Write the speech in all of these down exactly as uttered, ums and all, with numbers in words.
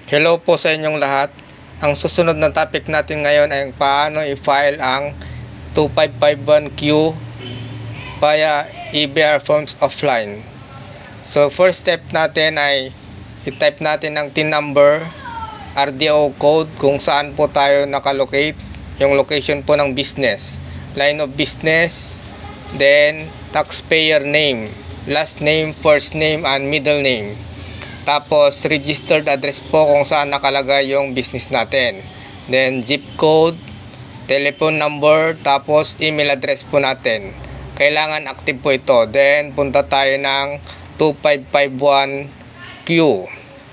Hello po sa inyong lahat. Ang susunod na topic natin ngayon ay paano i-file ang two five five one Q via E B R forms offline. So first step natin ay i-type natin ang T I N number, R D O code kung saan po tayo nakalocate, yung location po ng business, line of business, then taxpayer name, last name, first name, and middle name. Tapos registered address po kung saan nakalagay yung business natin. Then zip code, telephone number, tapos email address po natin. Kailangan active po ito. Then punta tayo ng two five five one Q.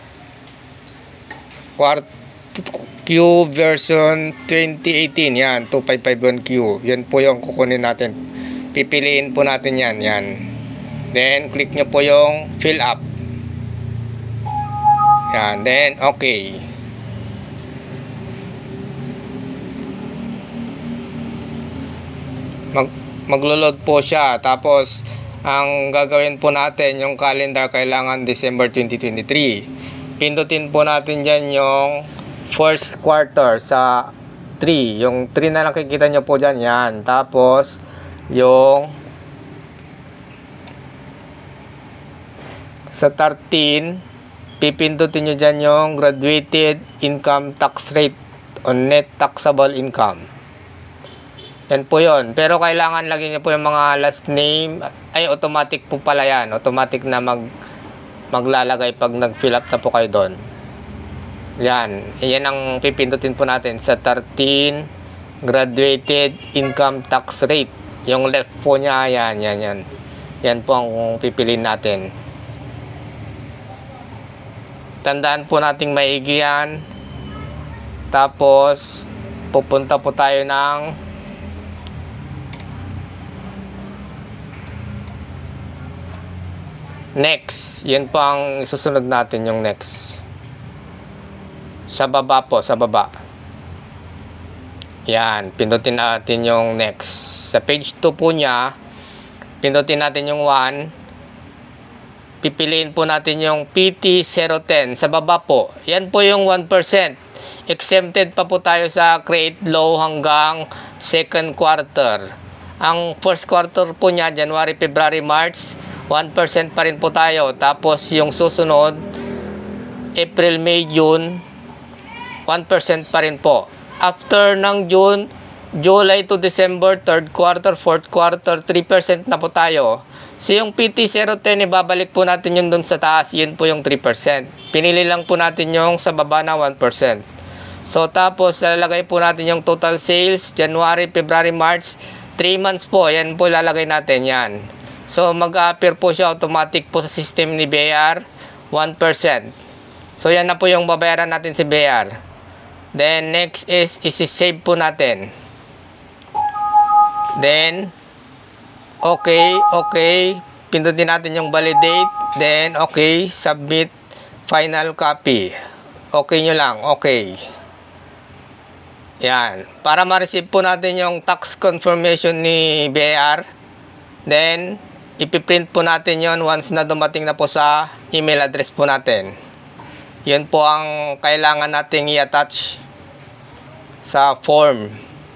Q version twenty eighteen. Yan, two five five one Q. Yan po yung kukunin natin. Pipiliin po natin yan. Yan. Then click nyo po yung fill up. Yan, then okay. Mag maglo-load po siya. Tapos ang gagawin po natin, yung calendar kailangan December twenty twenty-three. Pindutin po natin diyan yung first quarter sa three. Yung three na nakikita nyo po diyan, yan. Tapos yung sa thirteen, pipindutin nyo dyan yung graduated income tax rate on net taxable income. Yan po yun. Pero kailangan lagyan nyo po yung mga last name. Ay, automatic po pala yan. Automatic na mag maglalagay pag nag-fill up na po kayo doon. Yan. Yan ang pipindutin po natin sa thirteen, graduated income tax rate. Yung left po niya, yan, yan, yan. Yan po ang pipiliin natin. Tandaan po nating maigi yan. Tapos pupunta po tayo ng next. Yan po ang susunod natin, yung next. Sa baba po, sa baba. Yan, pindutin natin yung next. Sa page two po niya, pindutin natin yung one. Pipiliin po natin yung P T zero ten sa baba po. Yan po yung one percent. Exempted pa po tayo sa create low hanggang second quarter. Ang first quarter po niya, January, February, March, one percent pa rin po tayo. Tapos yung susunod, April, May, June, one percent pa rin po. After ng June, July to December, third quarter, fourth quarter, three percent na po tayo. So yung P T zero ten, ibabalik po natin yun dun sa taas, yun po yung three percent. Pinili lang po natin yung sa baba na one percent. So tapos lalagay po natin yung total sales, January, February, March, three months po, yan po lalagay natin yan. So mag-appear po siya automatic po sa system ni B I R, one percent. So yan na po yung babayaran natin si B I R. Then next is isi-save po natin. Then okay, okay, pindutin natin yung validate, then okay, submit final copy. Okay nyo lang, okay. Yan, para ma-receive po natin yung tax confirmation ni B I R, then ipiprint po natin yon once na dumating na po sa email address po natin. Yun po ang kailangan nating i-attach sa form.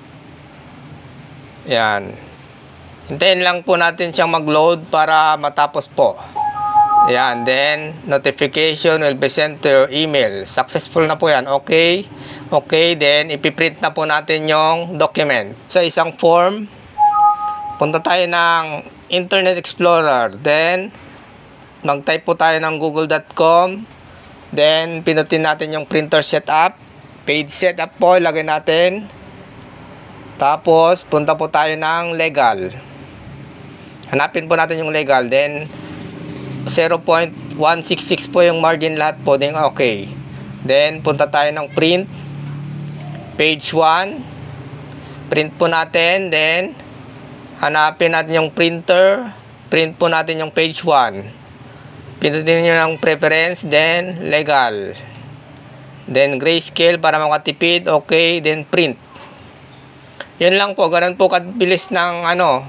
Yan. Hintayin lang po natin siyang mag-load para matapos po. Yan. Then, notification will be sent to your email. Successful na po yan. Okay. Okay. Then, ipiprint na po natin yung document. Sa isang form, punta tayo ng Internet Explorer. Then, mag-type po tayo ng google dot com. Then, pinutin natin yung printer setup. Page setup po, ilagay natin. Tapos, punta po tayo ng legal. Hanapin po natin yung legal. Then, zero point one six six po yung margin lahat po. Then, okay. Then, punta tayo ng print. Page one. Print po natin. Then, hanapin natin yung printer. Print po natin yung page one. Pindutin nyo ng preference. Then, legal. Then, grayscale para makatipid. Okay. Then, print. Yan lang po. Ganun po kabilis ng ano,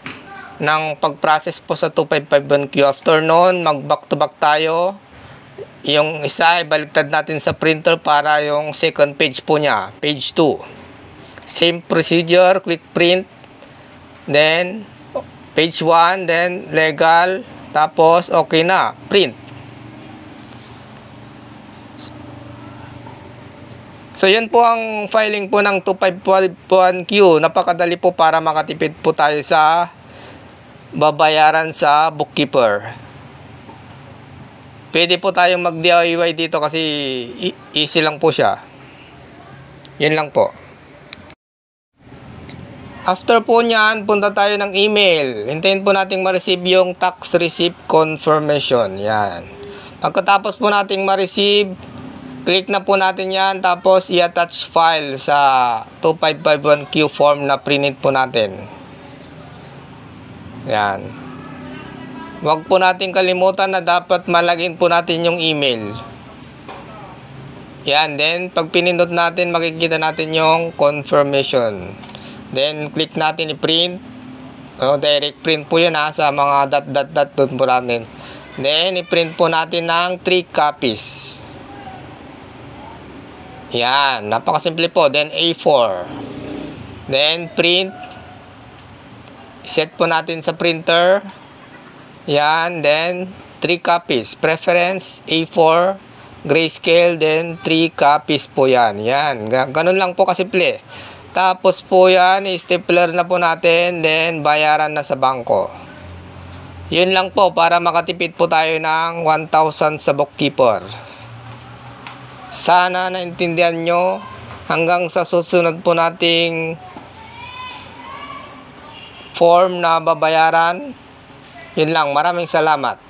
ng pag-process po sa two five five one Q. After noon, mag back to back tayo. Yung isa, ibaliktad natin sa printer para yung second page po niya, page two. Same procedure, click print, then page one, then legal, tapos okay na, print. So yun po ang filing po ng two five one Q. Napakadali po para makatipid po tayo sa babayaran sa bookkeeper. Pwede po tayong mag-D I Y dito kasi easy lang po siya. Yun lang po. After po nyan, punta tayo ng email. Hintayin po nating ma-receive yung tax receipt confirmation. Yan. Pagkatapos po nating ma-receive, click na po natin yan. Tapos i-attach file sa two five one Q form na print po natin. Yan. Huwag po natin kalimutan na dapat malagin po natin yung email. Yan. Then, pag pinindot natin, makikita natin yung confirmation. Then, click natin i-print. O, direct print po yun ha, sa mga dot dot dot dot po natin. Then, i-print po natin ng three copies. Yan. Napakasimple po. Then, A four. Then, print. Set po natin sa printer. Yan. Then, three copies. Preference, A four. Grayscale. Then, three copies po yan. Yan. Ganun lang po kasimple. Tapos po yan, stapler na po natin, then bayaran na sa bangko. Yun lang po para makatipid po tayo ng one thousand sa bookkeeper. Sana naintindihan nyo. Hanggang sa susunod po nating form na babayaran. Yun lang, maraming salamat.